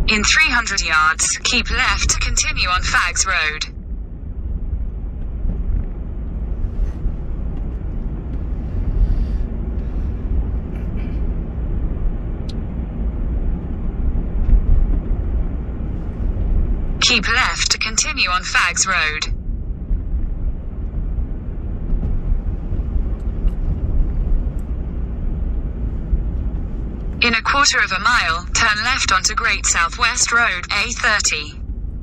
In 300 yards, keep left to continue on Fags Road. Keep left to continue on Fags Road. In a quarter of a mile, turn left onto Great South West Road, A30.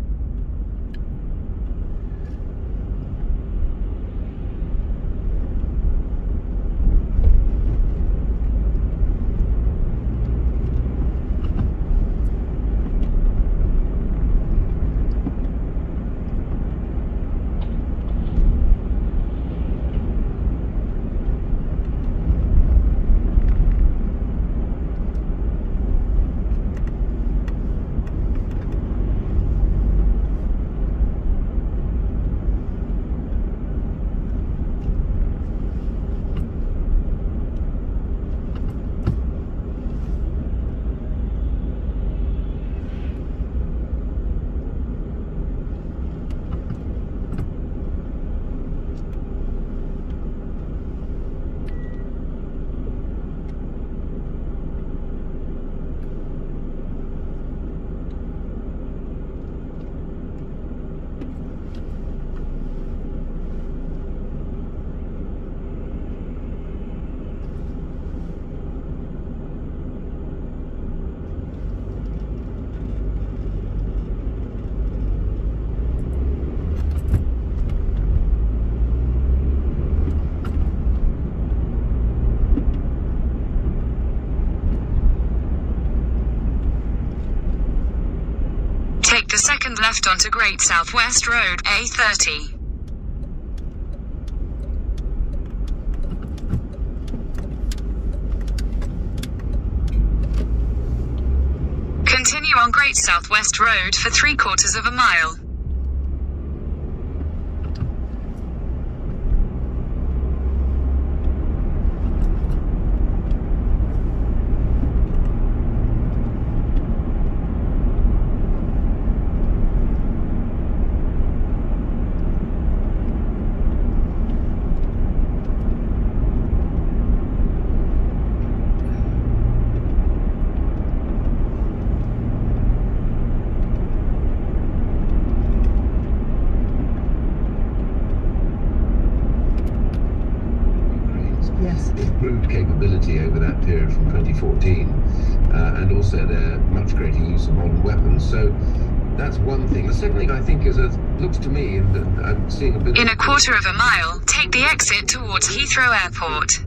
Take the second left onto Great South West Road, A30. Continue on Great South West Road for 3/4 of a mile. Improved capability over that period from 2014, and also their much greater use of modern weapons. So that's one thing. The second thing I think is, looks to me, and I'm seeing a bit. In a quarter of a mile, take the exit towards Heathrow Airport.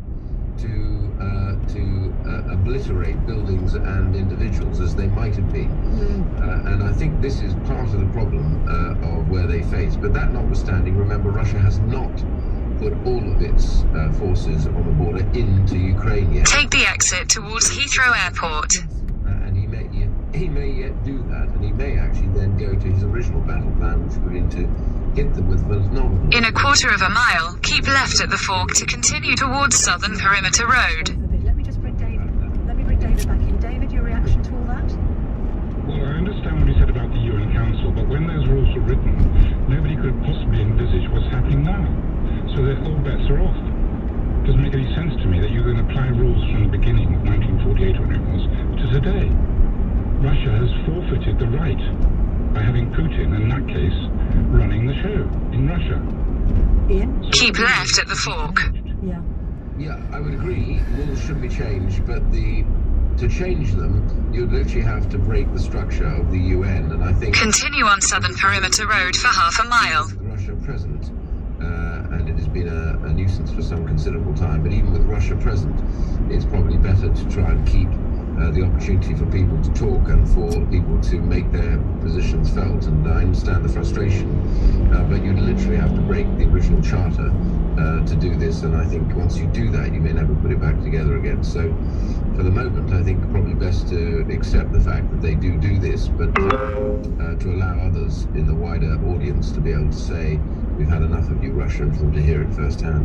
To obliterate buildings and individuals as they might have been, and I think this is part of the problem of where they face. But that notwithstanding, remember, Russia has not put all of its forces on the border into Ukraine yet. Take the exit towards Heathrow Airport. And he may yet do that, and he may actually then go to his original battle plan, which would be to hit them with phenomenal. In a quarter of a mile, keep left at the fork to continue towards Southern Perimeter Road. Let me just bring David. Let me bring David back in. David, your reaction to all that? Well, I understand what he said about the UN Council, but when those rules were written, nobody could possibly envisage what's happening now. So that all bets are off. It doesn't make any sense to me that you're going to apply rules from the beginning of 1948, when it was, to today. Russia has forfeited the right by having Putin, in that case, running the show in Russia. Ian? So keep left at the fork. Yeah, I would agree. Rules should be changed, but to change them, you'd literally have to break the structure of the UN, and I think. Continue on Southern Perimeter Road for half a mile. With Russia present, and it has been a nuisance for some considerable time. But even with Russia present, it's probably better to try and keep the opportunity for people to talk and for people to make their positions felt. And I understand the frustration, but you literally have to break the original charter to do this. And I think once you do that, you may never put it back together again. So for the moment, I think probably best to accept the fact that they do this, but to allow others in the wider audience to be able to say, we've had enough of you, Russia, and for them to hear it firsthand.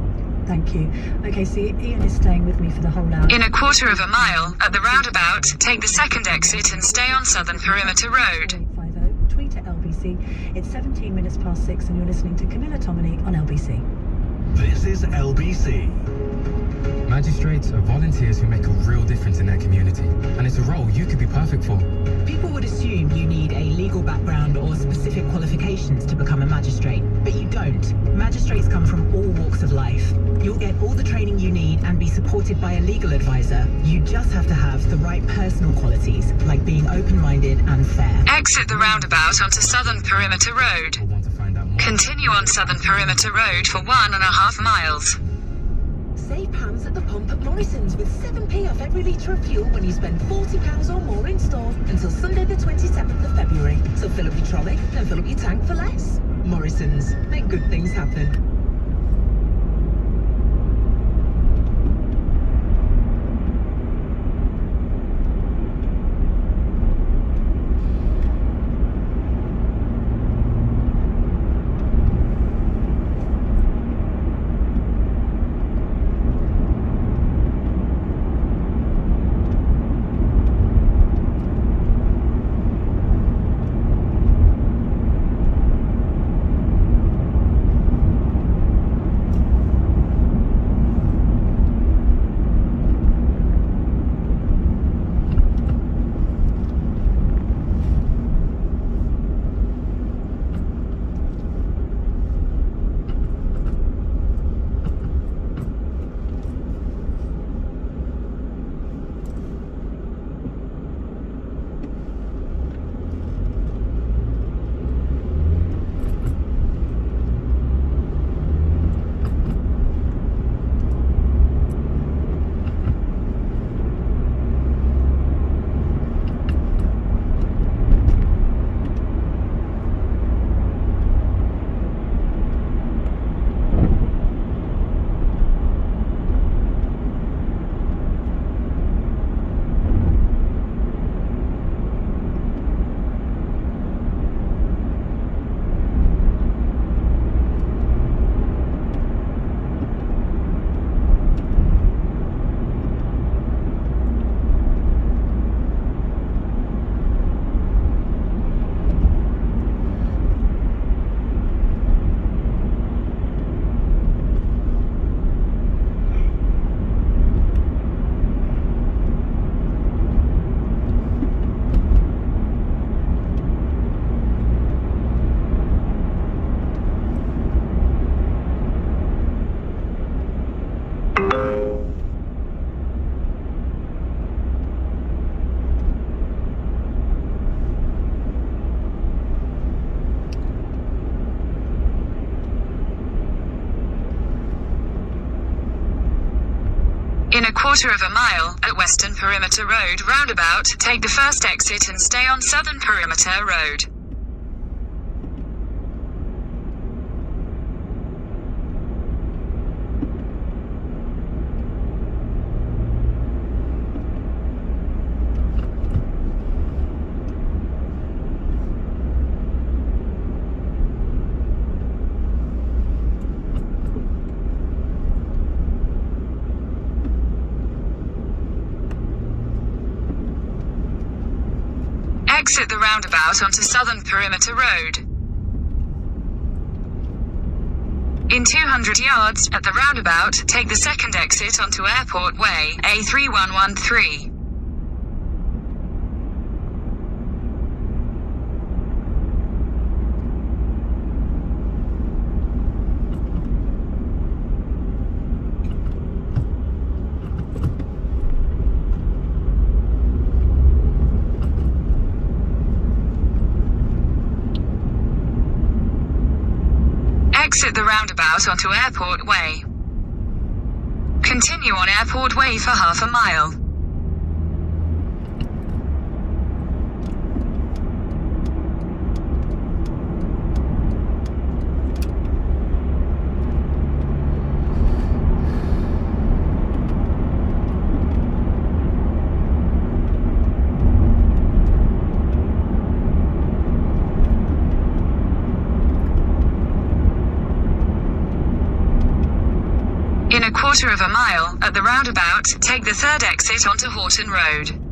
Thank you. Okay, so Ian is staying with me for the whole hour. In a quarter of a mile, at the roundabout, take the second exit and stay on Southern Perimeter Road. 0850, tweet at LBC. It's 17 minutes past 6 and you're listening to Camilla Tomini on LBC. This is LBC. Magistrates are volunteers who make a real difference in their community, and it's a role you could be perfect for. People would assume you need a legal background or specific qualifications to become a magistrate, but you don't. Magistrates come from all walks of life. You'll get all the training you need and be supported by a legal advisor. You just have to have the right personal qualities, like being open-minded and fair. Exit the roundabout onto Southern Perimeter Road. Or want to find out more? Continue on Southern Perimeter Road for 1.5 miles. Save pounds at the pump at Morrison's with 7p off every litre of fuel when you spend £40 or more in store until Sunday the 27th of February. So fill up your trolley, then fill up your tank for less. Morrison's. Make good things happen. In a quarter of a mile, at Western Perimeter Road roundabout, take the first exit and stay on Southern Perimeter Road. Exit the roundabout onto Southern Perimeter Road. In 200 yards, at the roundabout, take the second exit onto Airport Way, A3113. Exit the roundabout onto Airport Way. Continue on Airport Way for half a mile. In quarter of a mile, at the roundabout, take the third exit onto Horton Road.